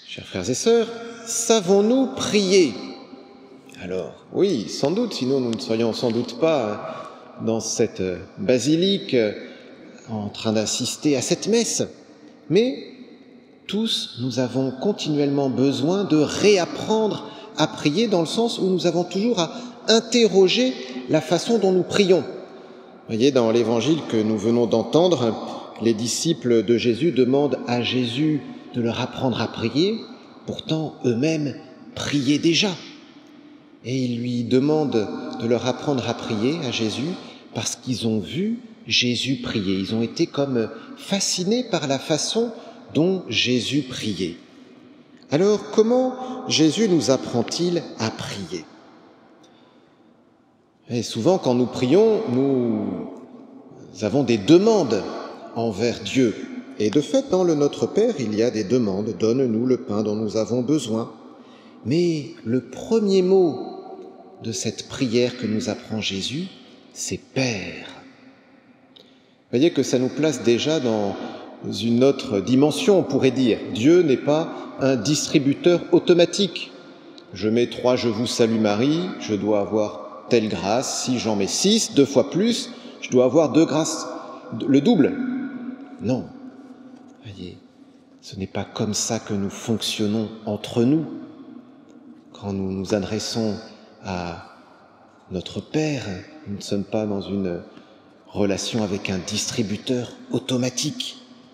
Chers frères et sœurs, savons-nous prier? Alors, oui, sans doute, sinon nous ne serions sans doute pas dans cette basilique en train d'assister à cette messe. Mais tous, nous avons continuellement besoin de réapprendre à prier dans le sens où nous avons toujours à interroger la façon dont nous prions. Vous voyez, dans l'évangile que nous venons d'entendre, les disciples de Jésus demandent à Jésus de leur apprendre à prier, pourtant eux-mêmes priaient déjà. Et ils lui demandent de leur apprendre à prier à Jésus parce qu'ils ont vu Jésus prier. Ils ont été comme fascinés par la façon dont Jésus priait. Alors, comment Jésus nous apprend-il à prier? Et souvent, quand nous prions, nous avons des demandes envers Dieu. Et de fait, dans le Notre Père, il y a des demandes. Donne-nous le pain dont nous avons besoin. Mais le premier mot de cette prière que nous apprend Jésus, c'est Père. Vous voyez que ça nous place déjà dans une autre dimension, on pourrait dire. Dieu n'est pas un distributeur automatique. Je mets 3 « Je vous salue Marie », je dois avoir telle grâce. Si j'en mets 6, 2 fois plus, je dois avoir 2 grâces, le double. Non, voyez, ce n'est pas comme ça que nous fonctionnons entre nous. Quand nous nous adressons à notre Père, nous ne sommes pas dans une relation avec un distributeur automatique.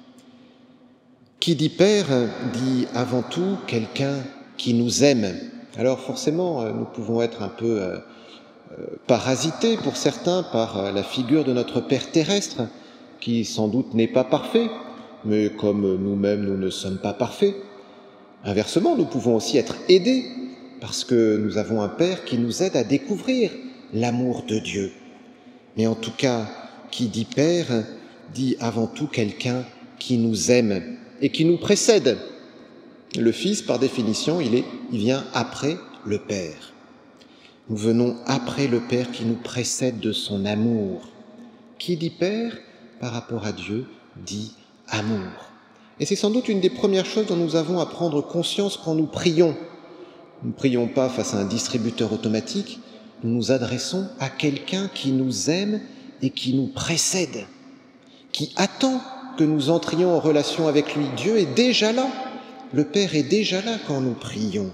Qui dit Père dit avant tout quelqu'un qui nous aime. Alors forcément, nous pouvons être un peu parasités pour certains par la figure de notre Père terrestre, qui sans doute n'est pas parfait, mais comme nous-mêmes nous ne sommes pas parfaits. Inversement, nous pouvons aussi être aidés parce que nous avons un Père qui nous aide à découvrir l'amour de Dieu. Mais en tout cas, qui dit Père, dit avant tout quelqu'un qui nous aime et qui nous précède. Le Fils, par définition, il vient après le Père. Nous venons après le Père qui nous précède de son amour. Qui dit Père, par rapport à Dieu, dit amour. Et c'est sans doute une des premières choses dont nous avons à prendre conscience quand nous prions. Nous ne prions pas face à un distributeur automatique, nous nous adressons à quelqu'un qui nous aime et qui nous précède, qui attend que nous entrions en relation avec lui. Dieu est déjà là, le Père est déjà là quand nous prions.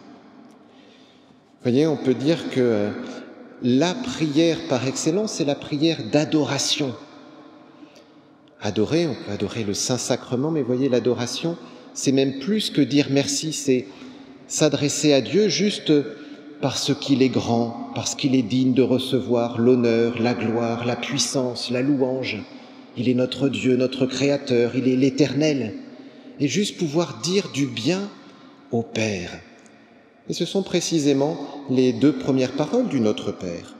Vous voyez, on peut dire que la prière par excellence, c'est la prière d'adoration. Adorer, on peut adorer le Saint-Sacrement, mais voyez, l'adoration, c'est même plus que dire merci, c'est s'adresser à Dieu juste parce qu'il est grand, parce qu'il est digne de recevoir l'honneur, la gloire, la puissance, la louange. Il est notre Dieu, notre Créateur, il est l'Éternel. Et juste pouvoir dire du bien au Père. Et ce sont précisément les 2 premières paroles du Notre Père.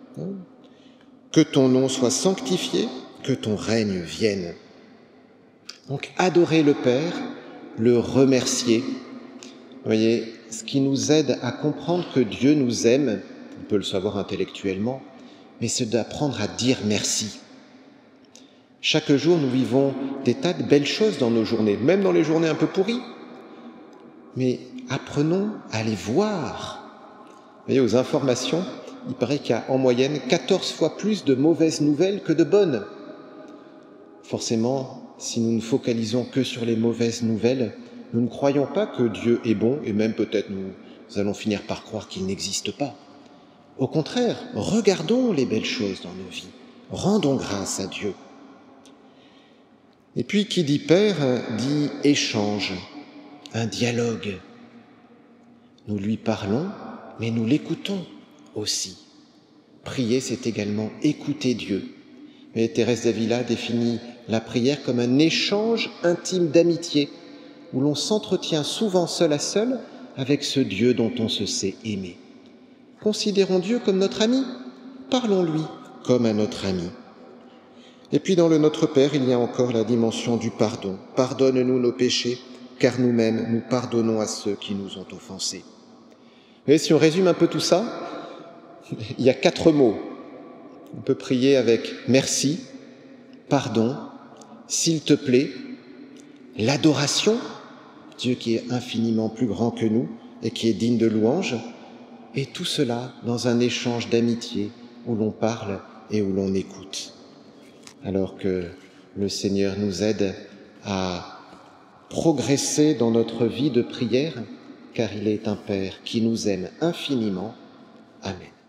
Que ton nom soit sanctifié, que ton règne vienne. Donc adorer le Père, le remercier. Vous voyez, ce qui nous aide à comprendre que Dieu nous aime, on peut le savoir intellectuellement, mais c'est d'apprendre à dire merci. Chaque jour, nous vivons des tas de belles choses dans nos journées, même dans les journées un peu pourries. Mais apprenons à les voir. Vous voyez, aux informations, il paraît qu'il y a en moyenne 14 fois plus de mauvaises nouvelles que de bonnes. Forcément, si nous ne focalisons que sur les mauvaises nouvelles, nous ne croyons pas que Dieu est bon, et même peut-être nous allons finir par croire qu'il n'existe pas. Au contraire, regardons les belles choses dans nos vies, rendons grâce à Dieu. Et puis, qui dit Père, dit échange, un dialogue. Nous lui parlons, mais nous l'écoutons aussi. Prier, c'est également écouter Dieu. Et Thérèse d'Avila définit la prière comme un échange intime d'amitié, où l'on s'entretient souvent seul à seul avec ce Dieu dont on se sait aimer. Considérons Dieu comme notre ami, parlons-lui comme à notre ami. Et puis dans le Notre Père, il y a encore la dimension du pardon. Pardonne-nous nos péchés, car nous-mêmes nous pardonnons à ceux qui nous ont offensés. Et si on résume un peu tout ça, il y a 4 mots. On peut prier avec merci, pardon, s'il te plaît, l'adoration, Dieu qui est infiniment plus grand que nous et qui est digne de louange, et tout cela dans un échange d'amitié où l'on parle et où l'on écoute. Alors que le Seigneur nous aide à progresser dans notre vie de prière, car il est un Père qui nous aime infiniment. Amen.